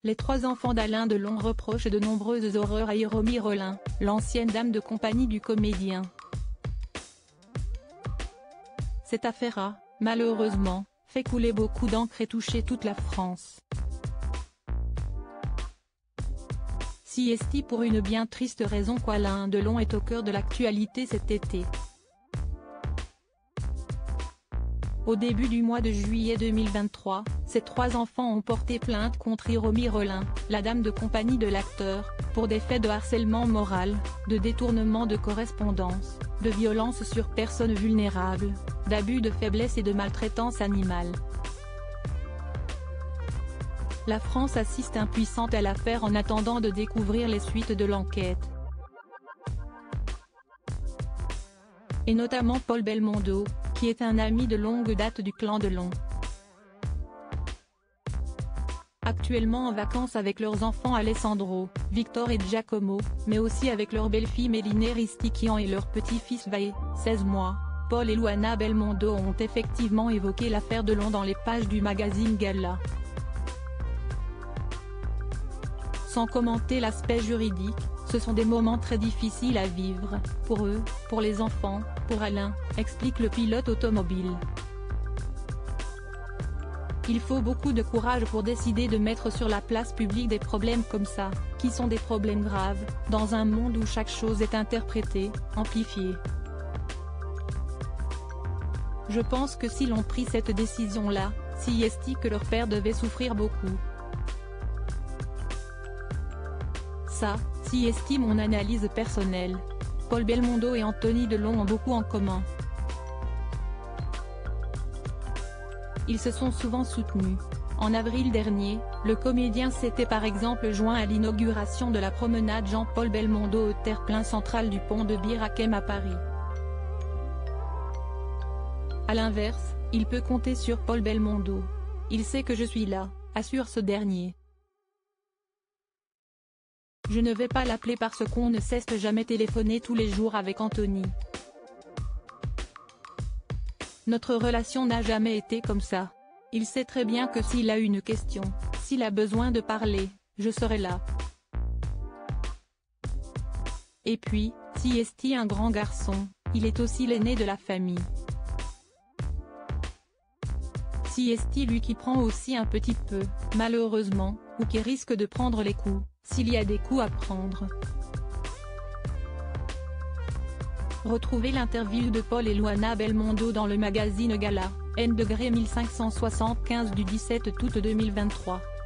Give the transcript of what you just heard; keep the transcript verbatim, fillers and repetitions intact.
Les trois enfants d'Alain Delon reprochent de nombreuses horreurs à Hiromi Rollin, l'ancienne dame de compagnie du comédien. Cette affaire a, malheureusement, fait couler beaucoup d'encre et touché toute la France. Si est pour une bien triste raison qu'Alain Delon est au cœur de l'actualité cet été. Au début du mois de juillet deux mille vingt-trois, ces trois enfants ont porté plainte contre Hiromi Rollin, la dame de compagnie de l'acteur, pour des faits de harcèlement moral, de détournement de correspondance, de violence sur personnes vulnérables, d'abus de faiblesse et de maltraitance animale. La France assiste impuissante à l'affaire en attendant de découvrir les suites de l'enquête. Et notamment Paul Belmondo, qui est un ami de longue date du clan Delon. Actuellement en vacances avec leurs enfants Alessandro, Victor et Giacomo, mais aussi avec leur belle-fille Mélinée Risticchian et leur petit-fils Vae, seize mois, Paul et Luana Belmondo ont effectivement évoqué l'affaire Delon dans les pages du magazine Gala. Sans commenter l'aspect juridique, ce sont des moments très difficiles à vivre, pour eux, pour les enfants, pour Alain, explique le pilote automobile. Il faut beaucoup de courage pour décider de mettre sur la place publique des problèmes comme ça, qui sont des problèmes graves, dans un monde où chaque chose est interprétée, amplifiée. Je pense que s'ils ont pris cette décision-là, si est que leur père devait souffrir beaucoup. Ça, si est mon analyse personnelle. Paul Belmondo et Anthony Delon ont beaucoup en commun. Ils se sont souvent soutenus. En avril dernier, le comédien s'était par exemple joint à l'inauguration de la promenade Jean-Paul Belmondo au terre-plein central du pont de Bir Hakeim à Paris. A l'inverse, il peut compter sur Paul Belmondo. Il sait que je suis là, assure ce dernier. Je ne vais pas l'appeler parce qu'on ne cesse jamais téléphoner tous les jours avec Anthony. Notre relation n'a jamais été comme ça. Il sait très bien que s'il a une question, s'il a besoin de parler, je serai là. Et puis, si est un grand garçon, il est aussi l'aîné de la famille. Si est lui qui prend aussi un petit peu, malheureusement, ou qui risque de prendre les coups, s'il y a des coups à prendre. Retrouvez l'interview de Paul et Luana Belmondo dans le magazine Gala, N degré mille cinq cent soixante-quinze du dix-sept août deux mille vingt-trois.